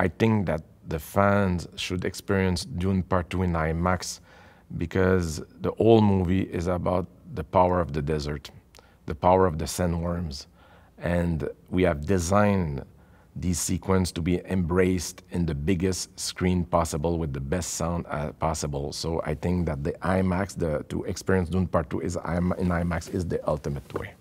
I think that the fans should experience Dune Part 2 in IMAX because the whole movie is about the power of the desert, the power of the sandworms. And we have designed these sequences to be embraced in the biggest screen possible with the best sound possible. So I think that the IMAX, to experience Dune Part 2 in IMAX is the ultimate way.